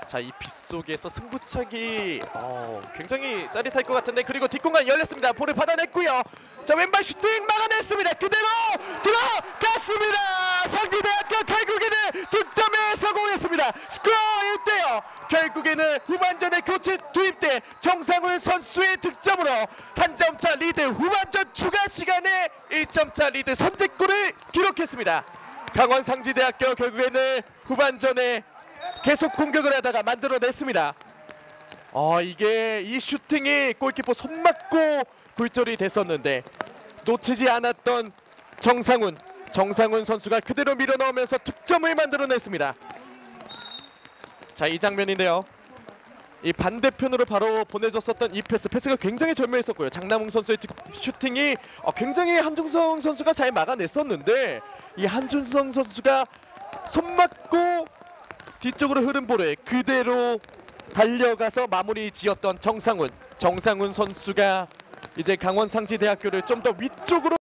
자, 이 빗속에서 승부차기 굉장히 짜릿할 것 같은데, 그리고 뒷공간 열렸습니다. 볼을 받아냈고요. 자, 왼발 슈팅 막아냈습니다. 그대로 들어갔습니다. 상지대학교 결국에는 득점에 성공했습니다. 스코어 1대0. 결국에는 후반전에 교체 투입돼 정상훈 선수의 득점으로 한 점차 리드, 후반전 추가 시간에 1점차 리드 선제골을 기록했습니다. 강원 상지대학교 결국에는 후반전에 계속 공격을 하다가 만들어냈습니다. 이게 이 슈팅이 골키퍼 손 맞고 굴절이 됐었는데 놓치지 않았던 정상훈 선수가 그대로 밀어넣으면서 득점을 만들어냈습니다. 자, 이 장면인데요. 이 반대편으로 바로 보내줬었던 이 패스가 굉장히 절묘했었고요. 장남웅 선수의 슈팅이 굉장히 한준성 선수가 잘 막아냈었는데, 이 한준성 선수가 손 맞고 뒤쪽으로 흐른 볼을 그대로 달려가서 마무리 지었던 정상훈 선수가 이제 강원 상지대학교를 좀 더 위쪽으로